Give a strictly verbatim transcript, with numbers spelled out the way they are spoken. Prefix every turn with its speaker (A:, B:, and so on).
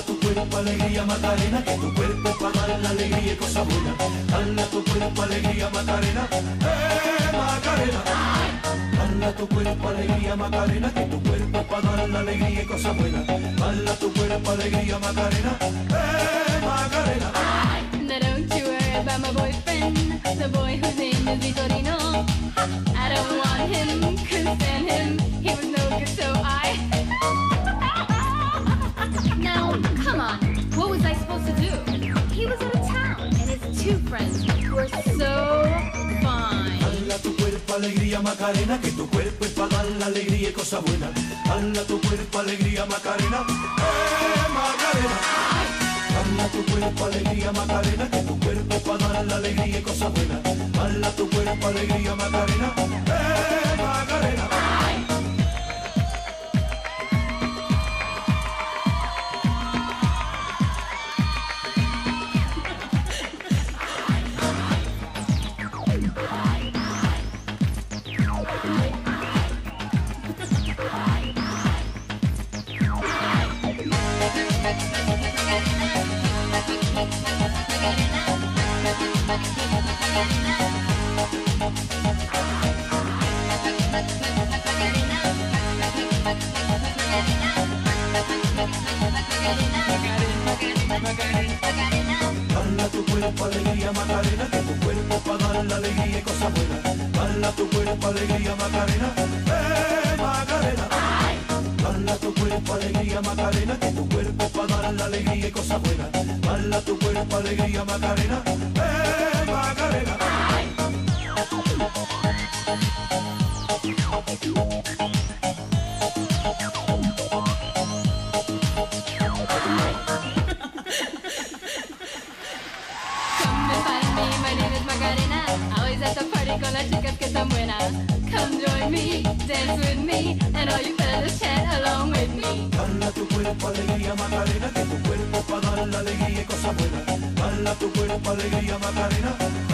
A: tu cuerpo alegría Macarena, que tu cuerpo es para dar la alegría y cosas buenas. Dale a tu cuerpo alegría Macarena, eh Macarena. Dale a tu cuerpo alegría Macarena, que tu cuerpo es para dar la alegría y cosas buenas. Dale a tu cuerpo alegría Macarena, eh Macarena.
B: Now don't you worry about my boyfriend, the boy whose name is Vitorino. I don't want him, couldn't stand him, he was no good, so I... Now, come on, what was I supposed to do? He was out of town, and his two friends were so fine.
A: Dale a tu cuerpo alegría Macarena, que tu cuerpo es para dar la alegría y cosas buenas. Dale a tu cuerpo alegría Macarena, eh Macarena. Dale a tu cuerpo alegría Macarena, que tu cuerpo es para dar la alegría y cosas buenas. Dale a tu cuerpo alegría Macarena, eh Macarena. Dale a tu cuerpo alegría Macarena, que tu cuerpo para dar la alegría y cosas buenas. Dale a tu cuerpo alegría Macarena, eh Macarena. Dale a tu cuerpo alegría Macarena, que tu cuerpo para dar la alegría y cosas buenas. Dale a tu cuerpo alegría Macarena, eh Macarena.
B: My name is Macarena, always at the party con las chicas que están buenas. Come join me, dance with me, and all you fellas chat along with me.
A: Dale a tu cuerpo alegría Macarena, que tu cuerpo para dar la alegría y cosas buenas. Dale a tu cuerpo alegría Macarena,